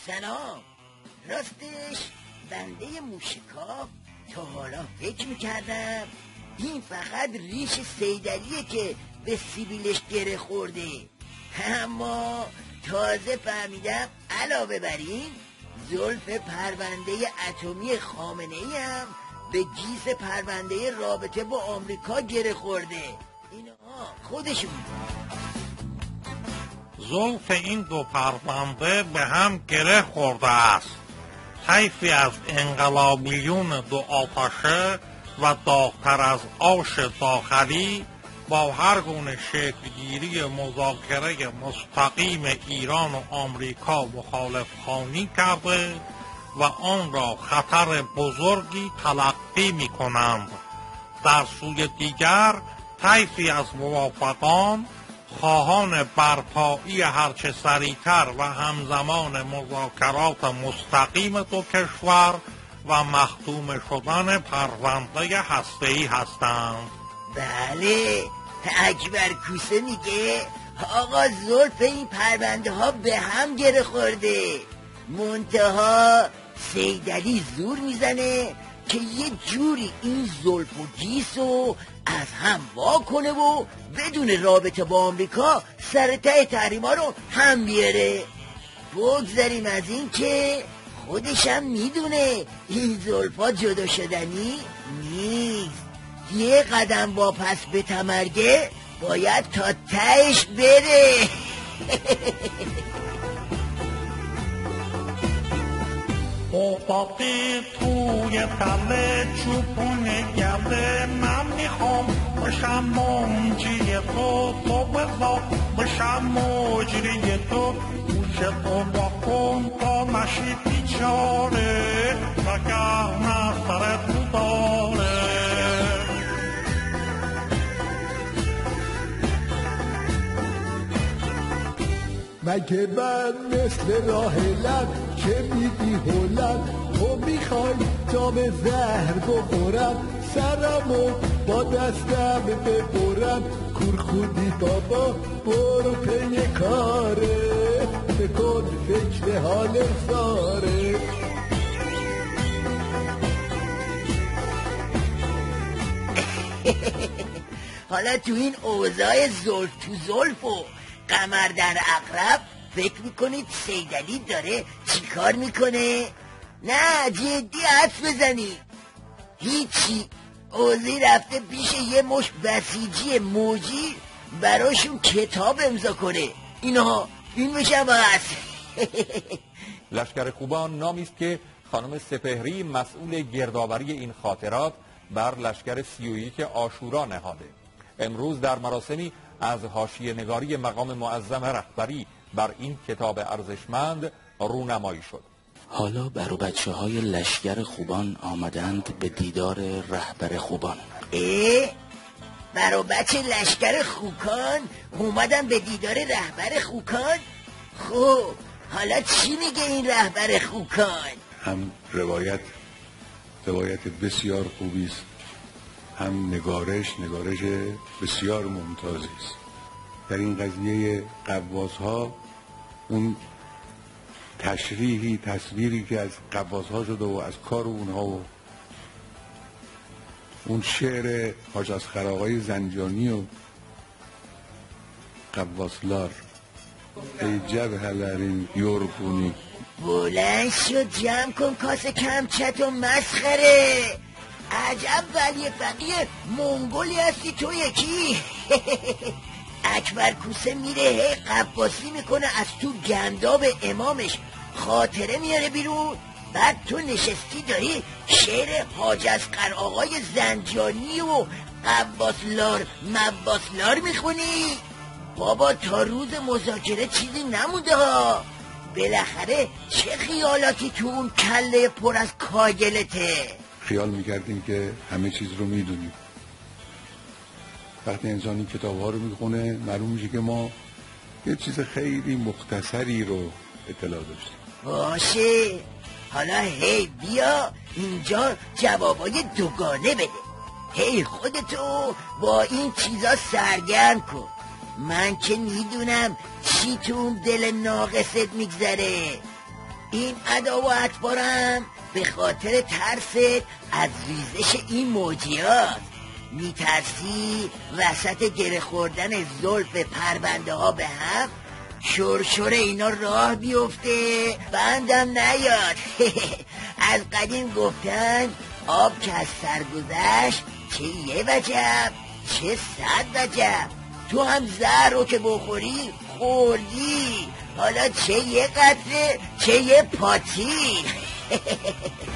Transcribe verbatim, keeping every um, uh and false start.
سلام. راستش بنده موشکاف تا حالا فکر میکردم این فقط ریش سیدلیه که به سیبیلش گره خورده، اما تازه فهمیدم علاوه بر این زلف پرونده اتمی خامنه ای هم به گیس پرونده رابطه با آمریکا گره خورده. اینا خودشون زلف این دو پرونده به هم گره خورده است. طیفی از انقلابیون دو آتشه و داغتر از آش داخلی با هر گونه شکلگیری مذاکره مستقیم ایران و آمریکا مخالف خوانی کرده و آن را خطر بزرگی تلقی می کنند. در سوی دیگر طیفی از موافقان خواهان برپایی هرچه سریعتر و همزمان مذاکرات مستقیم دو کشور و مختوم شدن پرونده هسته‌ای هستند. بله، اکبر کوسه میگه آقا زلف این پرونده ها به هم گره خورده، منتها سیدلی زور میزنه که یه جوری این زلف و گیسو از هم وا کنه و بدون رابطه با آمریکا سر ته تحریما رو هم بیاره. بگذاریم از این که خودشم میدونه این زلفا جدا شدنی نیست، یه قدم با پس به تمرگه باید تا تهش بره. افتادی توی تله چوبونه گرده، من میخوام بشم موجی تو، تو بذار بشم مجری تو، گوش تو با کن تا نشی بیچاره، وگرنه سرت رو داره. مگه من مثل راه لب که میدی هلند تو میخوای جام زهر بخورم، سرمو با دستم ببرم، کور خودی بابا برو پی کاره، بکن فکر حال ساره. حالا تو این اوضاع زلف تو زلف و قمر در عقرب فکر میکنید سیدلی داره چیکار میکنه؟ نه جدی حدس بزنی هیچی. اوزی رفته پیش یه مش بسیجی موجی براشون کتاب امضا کنه. اینا این میشه هست. لشکر خوبان نامی است که خانم سپهری مسئول گردآوری این خاطرات بر لشکر سی و یک عاشورا نهاده. امروز در مراسمی از حاشیه نگاری مقام معظم رهبری بر این کتاب ارزشمند رونمایی شد. حالا برو بچه های لشکر خوبان آمدند به دیدار رهبر خوبان. اه؟ برو بچه لشکر خوکان اومدن به دیدار رهبر خوکان؟ خب حالا چی میگه این رهبر خوکان؟ هم روایت روایت بسیار خوبی است، هم نگارش نگارش بسیار ممتازی است. در این قضیه قواس ها اون تشریحی تصویری که از قواس ها شده و از کار اونها و اون شعر حاج اصغر آقای زنجانی و قواسلار ای جبهلرین یورکونی، بلند شد جمع کن کاسه کمچت و مسخره. عجب ولی فقیه منگولی هستی تو یکی. اکبر کوسه میره هی قواسی میکنه از تو گنداب امامش خاطره میاره بیرون، بعد تو نشستی داری شعر حاج اصغر آقای زنجانی و قواسلار مباسلار میخونی. بابا تا روز مذاکره چیزی نمونده ها. بالاخره چه خیالاتی تو اون کله پر از کاگلته؟ خیال میکردیم که همه چیز رو میدونیم. وقتی انسان این کتاب ها رو میخونه معلوم میشه که ما یه چیز خیلی مختصری رو اطلاع داشتیم. باشه حالا هی بیا اینجا جوابای دوگانه بده. هی خودتو با این چیزا سرگرم کن. من که میدونم چی تو اون دل ناقصت میگذره. این ادا و اطوارم به خاطر ترست از ریزش این موجیات. میترسی وسط گره خوردن زلف پرونده ها به هم شرشور اینا راه بیفته بندم نیاد. از قدیم گفتن آب که از سر گذشت چه یه وجب چه صد وجب. تو هم زهر رو که بخوری خوردی، حالا چه یه قطره چه یه پاتی.